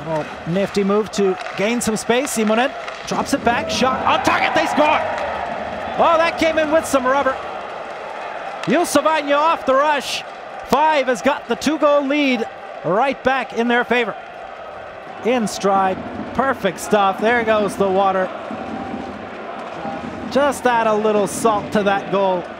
Oh, nifty move to gain some space. Simonen drops it back, shot on target, they score! Oh, that came in with some rubber. Juuso Vainio off the rush. 5 has got the 2-goal lead right back in their favor. In stride, perfect stuff. There goes the water. Just add a little salt to that goal.